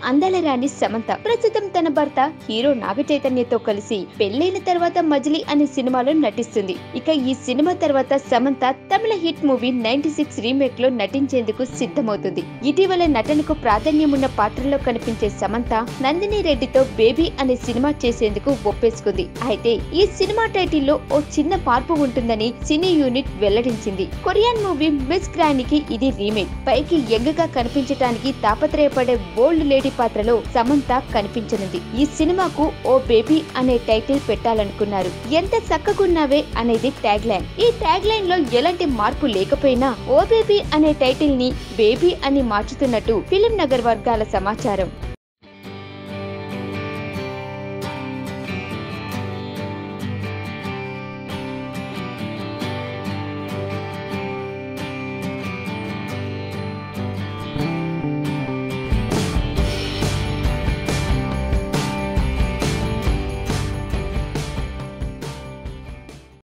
అందాల రాణి సమంత ప్రస్తుతం తన భర్త హీరో నాగ చైతన్యతో కలిసి పెళ్లైన తర్వాత మజిలీ అనే సినిమాలో నటిస్తుంది. ఇక ఈ సినిమా తర్వాత Samantha Tamil hit movie 96 remake లో నటించేందుకు సిద్ధమవుతుంది. ఇటీవల నటనకు ప్రాధాన్యమున్న పాత్రలో కనిపించే సమంత నందిని రెడ్డితో బేబీ అనే సినిమా చేసేందుకు ఒప్పేసుకుంది. అయితే ఈ సినిమా టైటిల్ లో ఓ చిన్న మార్పు ఉంటుందని సినీ యూనిట్ వెల్లడించింది. కొరియన్ మూవీ మిస్ గ్రాండ్ కి ఇది రీమేక్. పైకి యంగ్ గా కనిపించడానికి తాపత్రయపడే బోల్డ్ లేడీ పాత్రలో సమంత కనిపించనుంది. ఈ సినిమాకు ఓ బేబీ అనే టైటిల్ పెట్టాలనుకున్నారు. ఎంత చక్కగున్నావే అనేది ట్యాగ్ లైన్. ఈ ట్యాగ్ లైన్ లో ఎలాంటి మార్పు లేకపోయినా ఓ బేబీ అనే టైటిల్ ని బేబీ అని మార్చుతున్నట్టు ఫిలిం నగర్ వర్గాల సమాచారం.